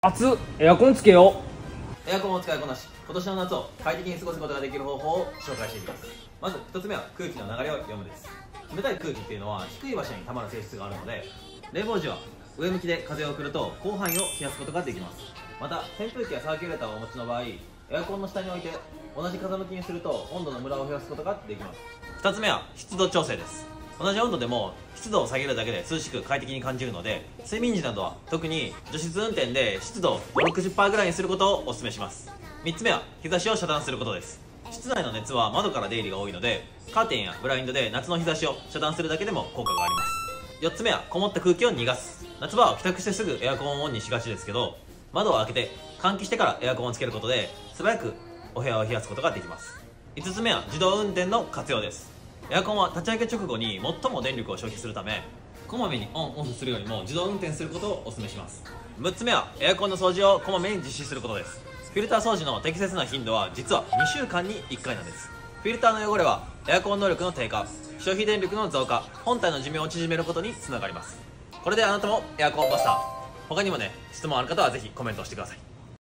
夏エアコンつけよエアコンを使いこなし、今年の夏を快適に過ごすことができる方法を紹介していきます。まず1つ目は空気の流れを読むです。冷たい空気っていうのは低い場所に溜まる性質があるので、冷房時は上向きで風を送ると広範囲を冷やすことができます。また扇風機やサーキュレーターをお持ちの場合、エアコンの下に置いて同じ風向きにすると温度のムラを減らすことができます。2つ目は湿度調整です。同じ温度でも湿度を下げるだけで涼しく快適に感じるので、睡眠時などは特に除湿運転で湿度を 60% ぐらいにすることをお勧めします。3つ目は日差しを遮断することです。室内の熱は窓から出入りが多いので、カーテンやブラインドで夏の日差しを遮断するだけでも効果があります。4つ目はこもった空気を逃がす。夏場は帰宅してすぐエアコンをオンにしがちですけど、窓を開けて換気してからエアコンをつけることで素早くお部屋を冷やすことができます。5つ目は自動運転の活用です。エアコンは立ち上げ直後に最も電力を消費するため、こまめにオンオフするよりも自動運転することをお勧めします。6つ目はエアコンの掃除をこまめに実施することです。フィルター掃除の適切な頻度は実は2週間に1回なんです。フィルターの汚れはエアコン能力の低下、消費電力の増加、本体の寿命を縮めることにつながります。これであなたもエアコンマスター。他にもね、質問ある方はぜひコメントしてください。